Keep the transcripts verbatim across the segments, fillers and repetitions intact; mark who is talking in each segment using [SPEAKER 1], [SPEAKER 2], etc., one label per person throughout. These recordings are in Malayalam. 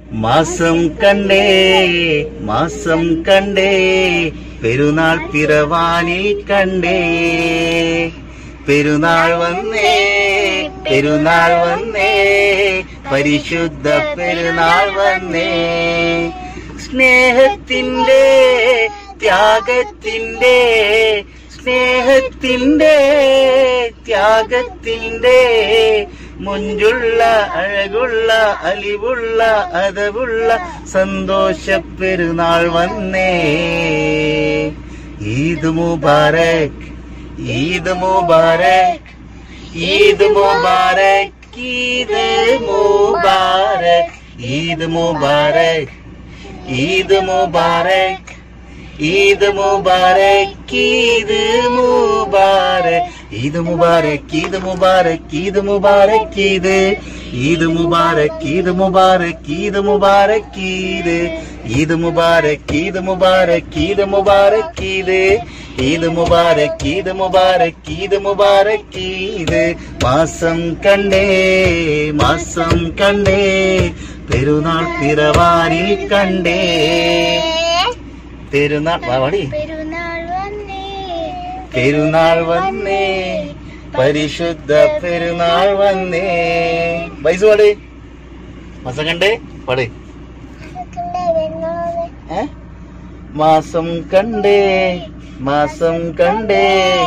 [SPEAKER 1] മാസം കണ്ടേ മാസം കണ്ടേ പെരുന്നാൾ പിറവാനിൽ കണ്ടേ പെരുന്നാൾ വന്നേ പെരുന്നാൾ വന്നേ പരിശുദ്ധ പെരുന്നാൾ വന്നേ സ്നേഹത്തിന്റെ ത്യാഗത്തിന്റെ സ്നേഹത്തിന്റെ ത്യാഗത്തിന്റെ മുഞ്ചുള്ള അഴകുള്ള അലിവുള്ള അതവുള്ള സന്തോഷ പെരുന്നാൾ വന്നേ ഈദ് മുബാരക് ഈദ് മുബാരക് ഈദ് മുബാരക് ഈദ് മുബാരക് ഈദ് മുബാരക് ഈദ് മുബാരക് ഈദ് മുബാരക് ഈദ് മുബാരക് ഈദ് മുബാരക് ഈദ് മുബാരക് ഈദ് മുബാരക് ഈദ് ഈദ് മുബാരക് ഈദ് മുബാരക് ഈദ് മുബാരക് ഈദ് ഈദ് മുബാരക് ഈദ് മുബാരക് ഈദ് മുബാരക് ഈദ് ഈദ് മുബാരക് ഈദ് മുബാരക് ഈദ് മുബാരക് ഈദ് മാസം കണ്ടേ മാസം കണ്ടേ പെരുന്നാൾ പിറവാനിൽ കണ്ടേ പെരുന്നാൾ പാടി പെരുന്നാൾ വന്നേ പരിശുദ്ധ പെരുന്നാൾ വന്നേ ബൈസ് പാട് മാസം കണ്ടേ പാട് മാസം കണ്ടേ മാസം കണ്ടേ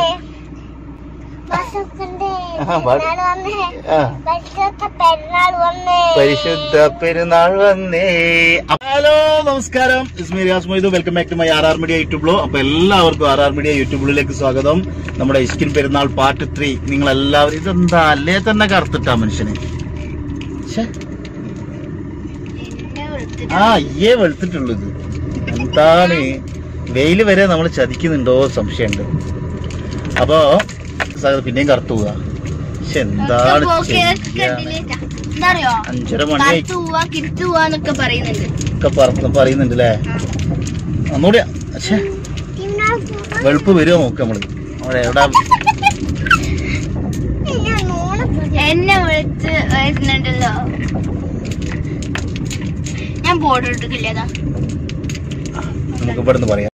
[SPEAKER 1] പരിശുദ്ധ പെരുന്നാൾ വന്നേ. ഹലോ നമസ്കാരം, Ismi Riyas Moidu. Welcome back to my R R media YouTube. അപ്പൊ എല്ലാവർക്കും ആർ ആർ മീഡിയ യൂട്യൂബിലേക്ക് സ്വാഗതം. നമ്മുടെ ഇഷ്കിൻ പെരുന്നാൾ പാർട്ട് ത്രീ. നിങ്ങൾ എല്ലാവരും ഇതെന്താ അല്ലേ തന്നെ കറുത്തിട്ടാ മനുഷ്യന്? ആ അയ്യേ വെളുത്തിട്ടുള്ളൂ. ഇത് എന്താണ് വെയില് വരെ നമ്മൾ ചതിക്കുന്നുണ്ടോ സംശയമുണ്ട്. അപ്പോ പിന്നെയും കറുത്തു പോവാ. പക്ഷെ എന്താണ് അഞ്ചര മണി ഒക്കെ പറയുന്നുണ്ട് അല്ലേ? ഒന്നുകൂടി പക്ഷെ വെളുപ്പ് വരുമോ നോക്ക് നമ്മള്. അവിടെ എവിടെ
[SPEAKER 2] എന്നെ വിളിച്ച് വരുന്നുണ്ടല്ലോ. ഞാൻ ബോർഡ് ഇട്ടിട്ടില്ല.
[SPEAKER 1] നമുക്ക് ഇവിടെ നിന്ന് പറയാം.